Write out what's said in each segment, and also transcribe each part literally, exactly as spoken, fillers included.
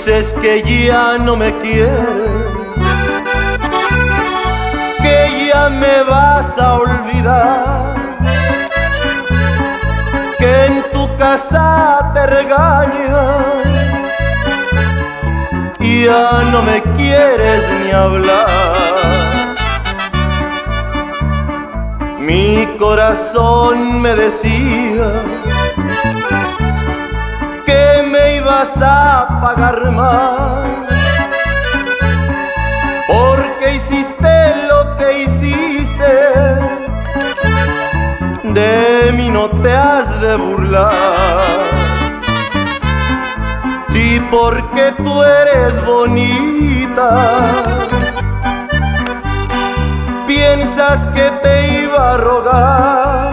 Dices que ya no me quieres, que ya me vas a olvidar, que en tu casa te regañan y ya no me quieres ni hablar. Mi corazón me decía que me ibas a pagar mal, porque hiciste lo que hiciste, de mí no te has de burlar. Sí, porque tú eres bonita, piensas que te iba a rogar.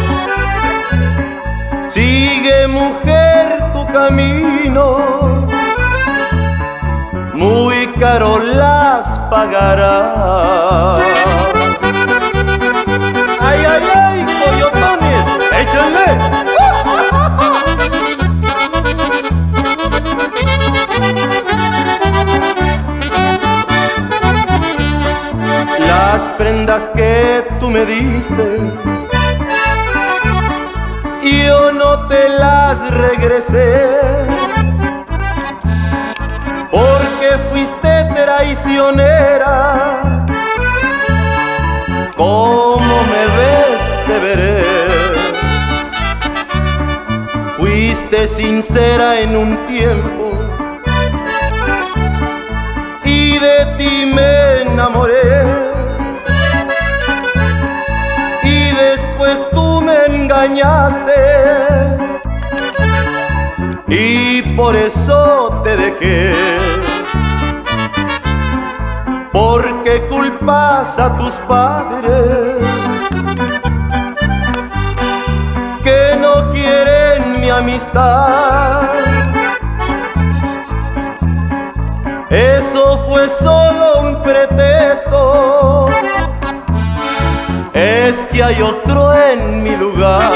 Sigue, mujer, tu camino, muy caro las pagarás. ¡Ay, ay, ay, coyotones! ¡Échenle! Las prendas que tú me diste, yo no te las regresé, porque fuiste traicionera. Como me ves te veré. Fuiste sincera en un tiempo y de ti me enamoré, y después tú me engañaste y por eso te dejé. Porque culpas a tus padres que no quieren mi amistad. Eso fue solo un pretexto, es que hay otro en mi lugar.